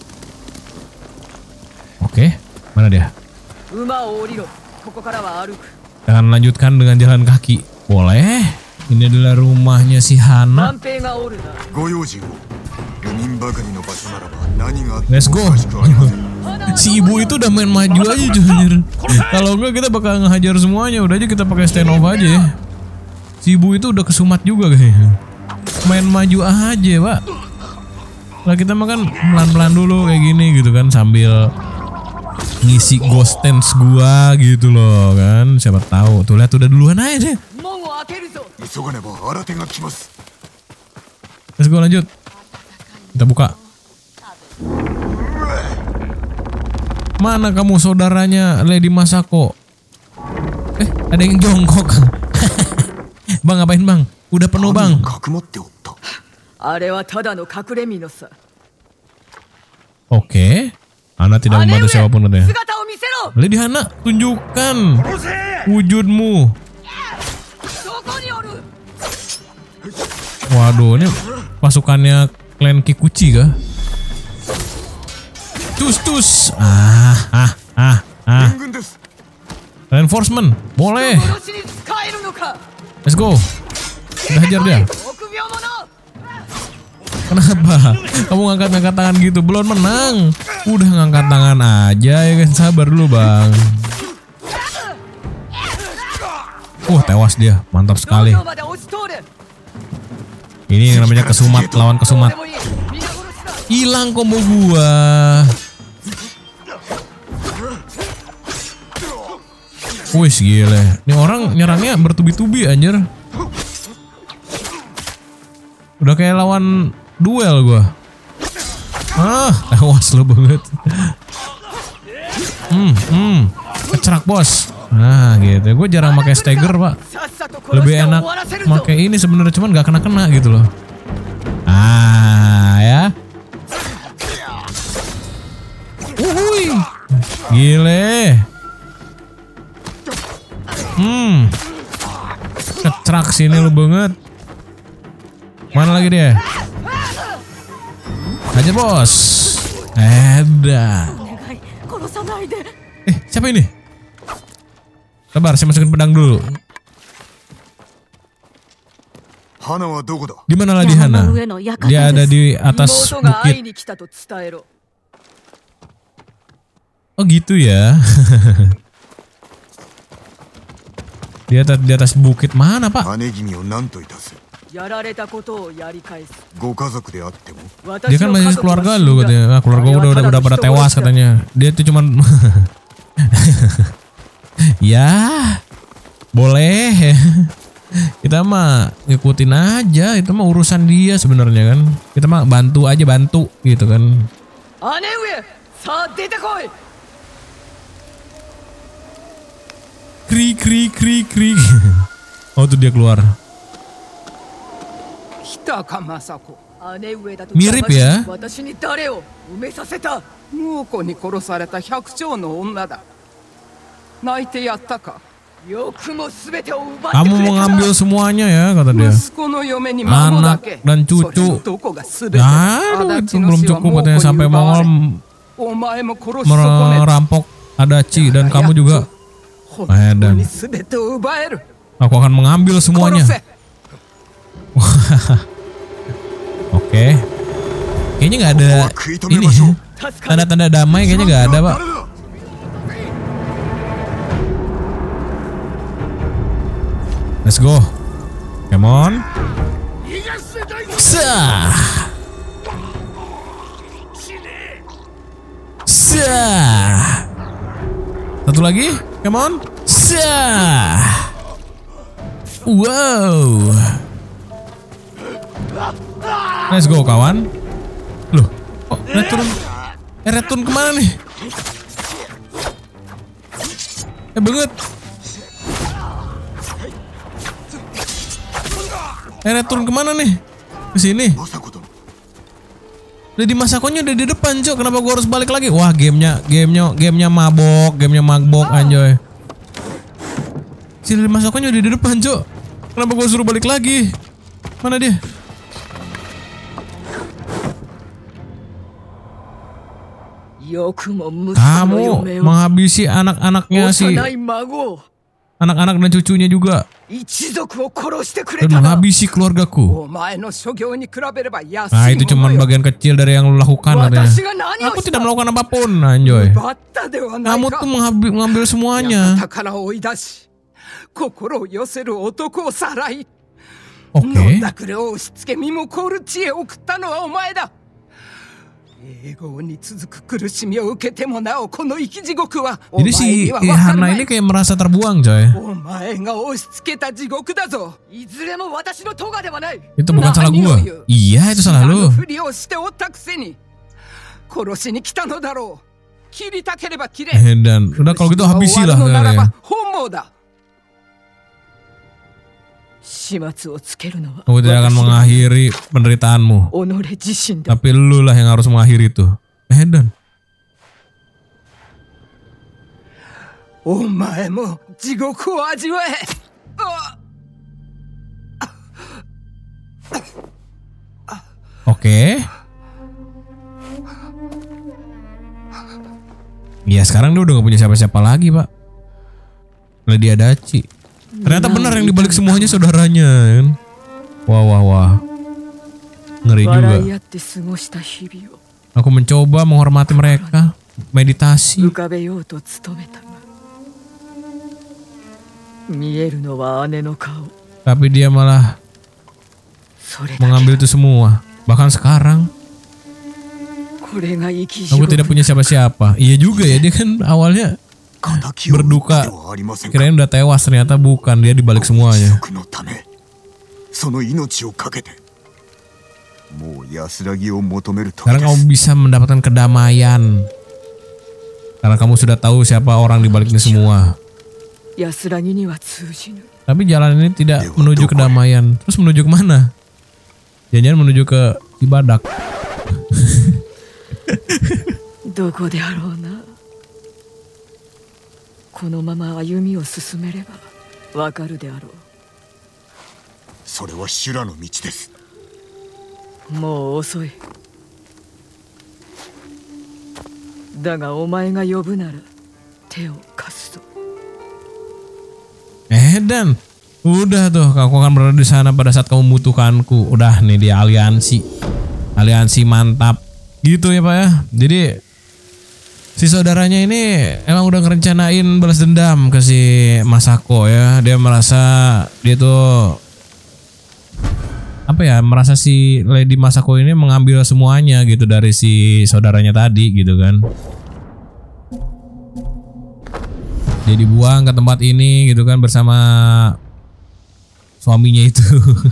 Oke, mana dia? Akan lanjutkan dengan jalan kaki. Boleh. Ini adalah rumahnya si Hana. Let's go. Si ibu itu udah main maju aja cuy. Kalau enggak kita bakal ngehajar semuanya. Udah aja kita pakai stand off aja ya. Si ibu itu udah kesumat juga kayaknya. Main maju aja Pak. Nah kita makan pelan-pelan dulu kayak gini gitu kan, sambil ngisi ghost dance gua gitu loh kan. Siapa tahu. Tuh lihat udah duluan aja deh. Let's go lanjut. Kita buka. Mana kamu saudaranya Lady Masako? Eh ada yang jongkok. Bang ngapain bang? Udah penuh bang. Oke. Hana tidak membantu siapapun katanya. Lady Hana, tunjukkan wujudmu. Waduh, ini pasukannya klan Kikuchi kah? Tus tus. Ah, ah, ah, ah. Reinforcement, boleh. Let's go. Kita hajar dia. Kenapa? Kamu ngangkat-ngangkat tangan gitu? Belum menang. Udah ngangkat tangan aja ya kan. Sabar dulu bang. Uh tewas dia. Mantap sekali. Ini yang namanya kesumat lawan kesumat. Hilang combo gua. Wih gile. Ini orang nyerangnya bertubi-tubi anjir. Udah kayak lawan duel gua. Ah, tewas lo banget. Hmm, hmm. Kecerak bos. Nah gitu. Gue jarang pakai stagger pak. Lebih enak pakai ini sebenarnya, cuman nggak kena-kena gitu loh. Ah ya. Uhuy. Gile. Hmm. Truk sini lu banget. Mana lagi dia? Aja bos. Ada. Eh, siapa ini? Sabar, saya masukin pedang dulu. Di mana lagi Hana? Dia ada di atas bukit. Oh gitu ya. Di atas di atas bukit mana Pak? Dia kan masih keluarga lu katanya. Nah, keluarga udah udah udah pada tewas katanya. Dia tuh cuman ya boleh. Kita mah ngikutin aja, itu mah urusan dia sebenarnya kan. Kita mah bantu aja bantu gitu kan. Kri kri kri kri. Oh tuh dia keluar. Mirip ya. Kamu mau ngambil semuanya ya kata dia. Anak dan cucu. Aduh itu belum cukup katanya sampai Mongol merampok Adachi dan kamu juga. Dan aku akan mengambil semuanya. Oke. Kayaknya nggak ada ini tanda-tanda damai kayaknya nggak ada Pak. Let's go. Come on. Sah. Sah. Satu lagi. Come on. Sah. Wow. Let's go kawan. Loh, kok return? Eh return kemana nih? Eh banget. Eh return kemana nih? Ke sini. Udah di Masakonya udah di depan cok. Kenapa gua harus balik lagi? Wah gamenya, gamenya, gamenya mabok, gamenya mabok anjoy. Si di Masakonya udah di depan cok. Kenapa gua suruh balik lagi? Mana dia? Kamu menghabisi anak-anaknya si anak-anak dan cucunya juga dan menghabisi keluargaku. Nah itu cuma bagian kecil dari yang lo lakukan katanya. Aku tidak melakukan apapun anjoy. Kamu tuh mengambil semuanya. Oke. Jadi si Hana ini kayak merasa terbuang coy. Itu bukan salah gua. Iya itu salah lu. Eh, dan udah kalau gitu habisilah katanya. Aku tidak akan mengakhiri penderitaanmu, tapi lu lah yang harus mengakhiri itu. Eh dan oke. Ya sekarang dia udah gak punya siapa-siapa lagi pak. Lady Adachi. Ternyata benar yang dibalik semuanya saudaranya kan. Wah wah wah. Ngeri juga. Aku mencoba menghormati mereka. Meditasi. Tapi dia malah mengambil itu semua. Bahkan sekarang aku tidak punya siapa-siapa. Iya juga ya, dia kan awalnya berduka, kirain udah tewas, ternyata bukan, dia dibalik semuanya. Sekarang kamu bisa mendapatkan kedamaian karena kamu sudah tahu siapa orang dibalik ini semua. Tapi jalan ini tidak menuju kedamaian. Terus menuju kemana? Jangan-jangan menuju ke Cibadak. それは修羅の道です。 もう遅い。だがお前が呼ぶなら手を貸すぞ。 Eh dan udah tuh, aku akan berada di sana pada saat kamu membutuhkanku. Udah nih dia aliansi, aliansi mantap gitu ya Pak ya. Jadi si saudaranya ini emang udah ngerencanain balas dendam ke si Masako ya. Dia merasa dia tuh apa ya, merasa si Lady Masako ini mengambil semuanya gitu dari si saudaranya tadi gitu kan. Dia dibuang ke tempat ini gitu kan bersama suaminya itu.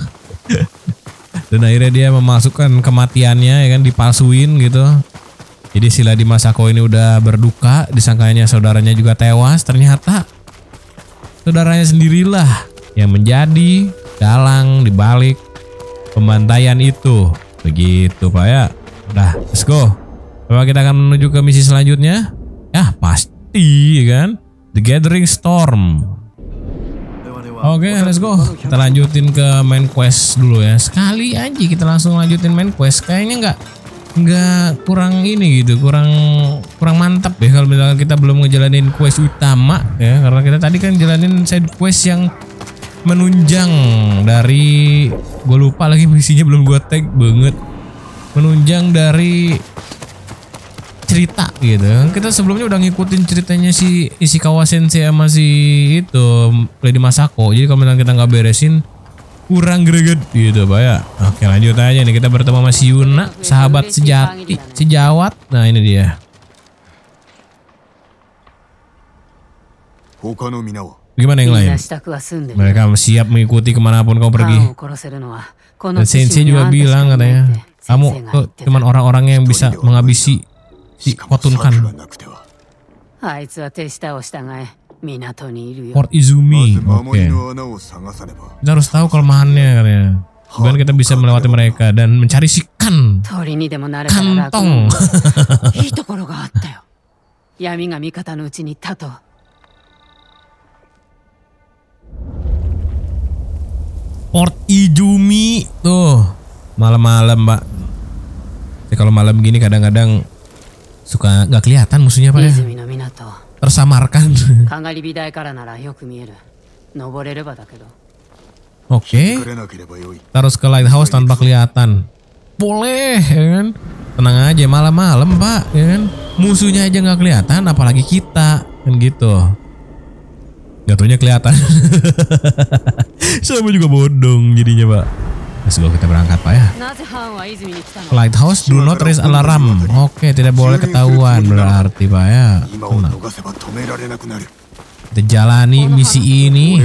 Dan akhirnya dia memasukkan kematiannya ya kan, dipalsuin gitu. Jadi si Lady Masako ini udah berduka, disangkanya saudaranya juga tewas. Ternyata saudaranya sendirilah yang menjadi dalang dibalik pembantaian itu. Begitu Pak ya. Udah, let's go. Coba kita akan menuju ke misi selanjutnya. Ya pasti ya kan, The Gathering Storm. Oke, okay, let's go. Kita lanjutin ke main quest dulu ya. Sekali aja kita langsung lanjutin main quest. Kayaknya nggak nggak kurang ini gitu, kurang kurang mantap ya kalau misalkan kita belum ngejalanin quest utama ya. Karena kita tadi kan jalanin side quest yang menunjang dari, gue lupa lagi misinya, belum gue tag banget. Menunjang dari cerita gitu. Kita sebelumnya udah ngikutin ceritanya si Ishikawa Sensei sama si itu Lady Masako. Jadi kalau misalnya kita nggak beresin kurang greget gitu Pak ya. Oke, lanjut aja nih, kita bertemu sama si Yuna, sahabat sejati, sejawat. Nah ini dia. Gimana yang lain? Mereka siap mengikuti kemanapun kau pergi. Dan Sensei juga bilang katanya, kamu tuh cuman orang-orang yang bisa menghabisi si Kotunkan. Port Izumi. Oke. Okay. Kita harus tahu kelemahannya katanya. Kemudian kita bisa melewati mereka dan mencari si kan kantong. Port Izumi tuh malam-malam Mbak. Jadi kalau malam gini kadang-kadang suka nggak kelihatan musuhnya Pak ya. Tersamarkan. Oke. Kita harus ke lighthouse tanpa kelihatan. Boleh ya kan. Tenang aja, malam-malam Pak ya kan. Musuhnya aja nggak kelihatan, apalagi kita kan gitu. Jatuhnya kelihatan. Sama juga bodong jadinya Pak. Let's go, kita berangkat Pak ya. Lighthouse, do not raise alarm. Oke, tidak boleh ketahuan berarti Pak ya. Tenang. Kita jalani misi ini.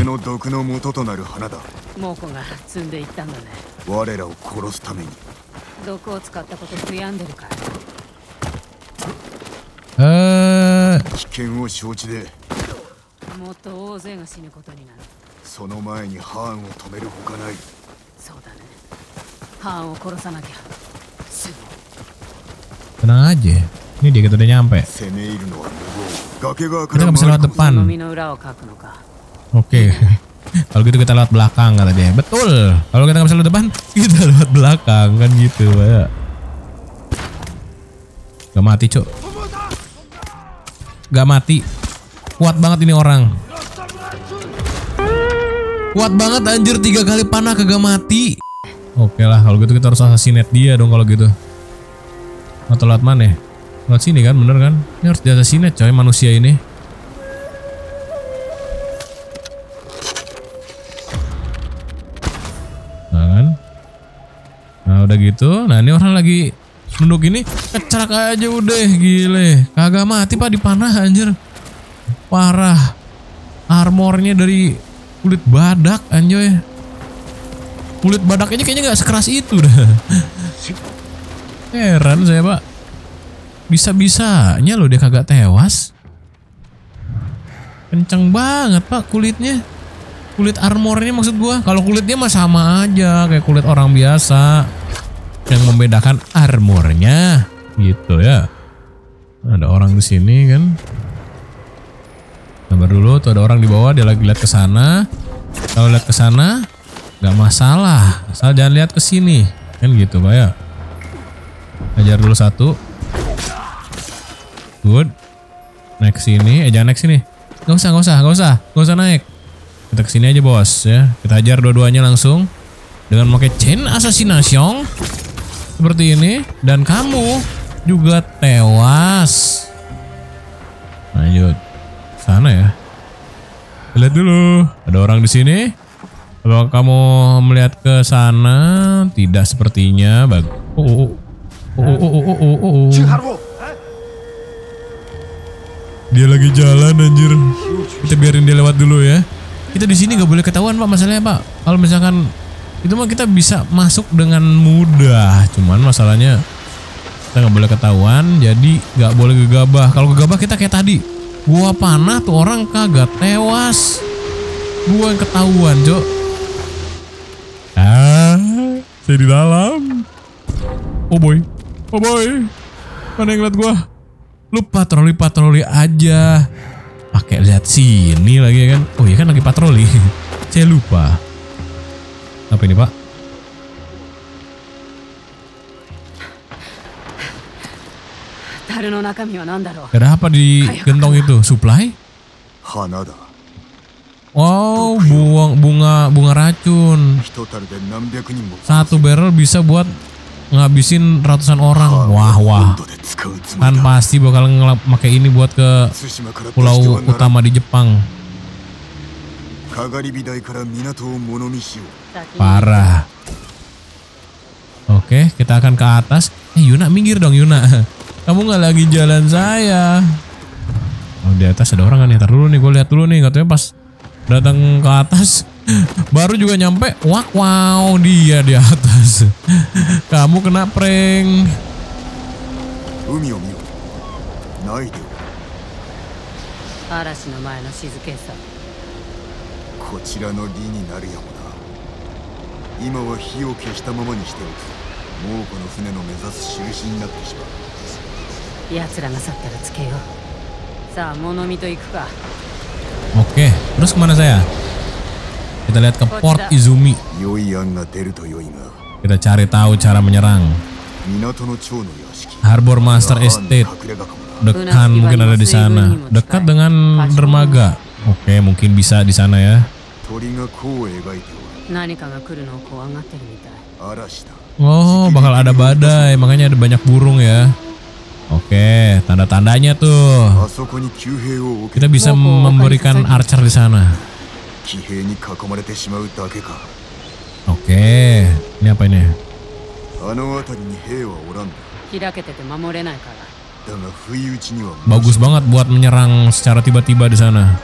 Eh. もっと大勢が死ぬことになる。その前にハーンを止めるほかない。そうだね。ハーンを殺さなきゃ。すぐ。Tenang aja. Ini dia kita udah nyampe. Kita nggak bisa lewat depan. Oke. Kalau gitu kita lewat belakang kata dia. Betul. Kalau kita nggak bisa lewat depan, kita lewat belakang kan gitu ya. Gak mati cok. Gak mati. Kuat banget ini orang. Kuat banget anjir, tiga kali panah kagak mati. Oke lah kalau gitu kita harus assassinate dia dong kalau gitu. Atau lewat mana ya? Lewat sini kan, bener kan? Ini harus di assassinate coy manusia ini. Nah kan? Nah udah gitu. Nah ini orang lagi nunduk ini, kecrak aja udah, gile. Kagak mati Pak, dipanah anjir. Parah. Armornya dari kulit badak anjoy. Kulit badak aja kayaknya gak sekeras itu dah. Heran saya Pak. Bisa-bisanya loh dia kagak tewas. Kenceng banget Pak kulitnya. Kulit armornya maksud gua. Kalau kulitnya mah sama aja kayak kulit orang biasa. Yang membedakan armornya gitu ya. Ada orang di sini kan. Sabar dulu, tuh ada orang di bawah, dia lagi lihat ke sana. Kalau lihat ke sana, Gak masalah, asal jangan lihat ke sini. Kan gitu Pak ya. Ajar dulu satu. Good. Naik sini, eh jangan naik sini. Gak usah, gak usah, gak usah, gak usah naik. Kita kesini aja bos ya. Kita ajar dua-duanya langsung dengan memakai chain assassination seperti ini, dan kamu juga tewas. Lanjut sana ya. Lihat dulu, ada orang di sini. Apakah kamu melihat ke sana? Tidak sepertinya. Bagus. Oh, oh, oh, oh, oh, oh, oh, oh. Dia lagi jalan anjir. Kita biarin dia lewat dulu ya. Kita di sini nggak boleh ketahuan Pak, masalahnya Pak. Kalau misalkan itu mah kita bisa masuk dengan mudah. Cuman masalahnya kita nggak boleh ketahuan, jadi nggak boleh gegabah. Kalau gegabah kita kayak tadi, gua panah tuh orang kagak tewas. Gua yang ketahuan, Cok. Ah, saya di dalam. Oh boy, oh boy. Mana yang lihat gua? Lu patroli-patroli aja. Pakai lihat sini lagi kan. Oh iya kan lagi patroli. Saya lupa. Apa ini Pak? Ada apa di gentong itu? Supply? Wow, buang bunga bunga racun. Satu barrel bisa buat ngabisin ratusan orang. Wah wah. Kan pasti bakal pakai ini buat ke pulau utama di Jepang. Parah. Oke, kita akan ke atas. Eh Yuna, minggir dong Yuna. Kamu nggak lagi jalan saya. Oh di atas ada orang kan nih. Ntar dulu nih, gue lihat dulu nih. Katanya pas datang ke atas baru juga nyampe, wah wow dia di atas. Kamu kena prank. Oke, terus kemana saya? Kita lihat ke Port Izumi. Kita cari tahu cara menyerang. Harbor Master Estate. Dekan mungkin ada di sana. Dekat dengan dermaga. Oke, mungkin bisa di sana ya. Oh, bakal ada badai, makanya ada banyak burung ya. Oke, tanda-tandanya tuh. Kita bisa memberikan archer di sana. Oke, ini apa ini? Bagus banget buat menyerang secara tiba-tiba di sana.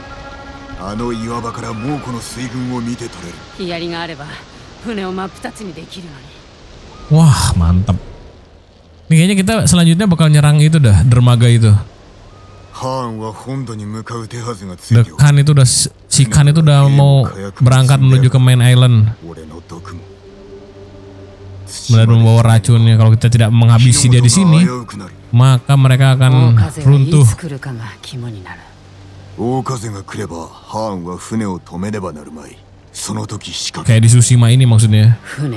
Wah, mantap. Nih kayaknya kita selanjutnya bakal nyerang itu dah, dermaga itu. Dekan itu udah, si Khan itu udah mau berangkat menuju ke main island. Melihat membawa racunnya. Kalau kita tidak menghabisi dia di sini, maka mereka akan runtuh. Kayak di Tsushima ini maksudnya.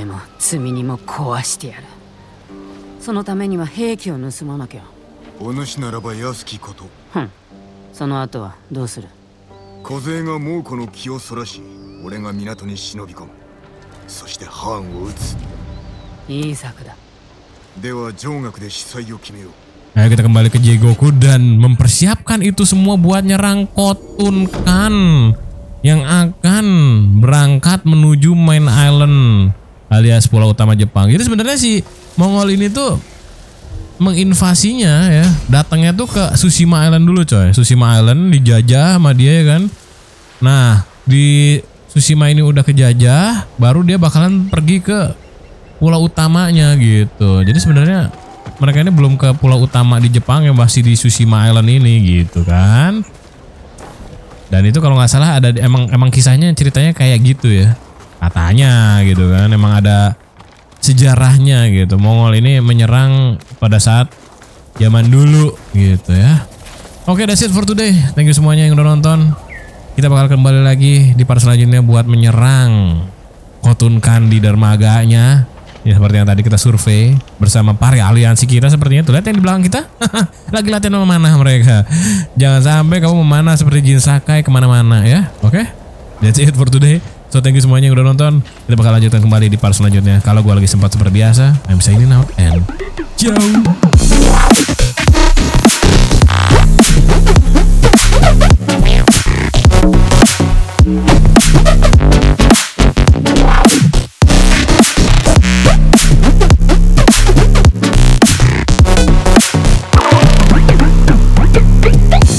Ayo kita kembali ke Jigoku dan mempersiapkan itu semua buat nyerang Khotun Khan yang akan berangkat menuju main island alias pulau utama Jepang. Jadi sebenarnya si Mongol ini tuh menginvasinya ya, datangnya tuh ke Tsushima Island dulu coy. Tsushima Island dijajah sama dia ya kan. Nah di Tsushima ini udah kejajah, baru dia bakalan pergi ke pulau utamanya gitu. Jadi sebenarnya mereka ini belum ke pulau utama di Jepang, yang masih di Tsushima Island ini gitu kan. Dan itu kalau nggak salah ada emang emang kisahnya ceritanya kayak gitu ya, katanya gitu kan. Emang ada sejarahnya gitu. Mongol ini menyerang pada saat zaman dulu gitu ya. Oke, that's it for today. Thank you semuanya yang udah nonton. Kita bakal kembali lagi di part selanjutnya buat menyerang Khotun Khan di dermaganya. Ya seperti yang tadi kita survei bersama para aliansi kita sepertinya. Tuh lihat yang di belakang kita. Lagi latihan memanah mereka. Jangan sampai kamu memanah seperti Jin Sakai kemana-mana ya. Oke? Okay? That's it for today. So thank you semuanya yang udah nonton. Kita bakal lanjutkan kembali di part selanjutnya. Kalau gue lagi sempat seperti biasa, I'm signing out and ciao.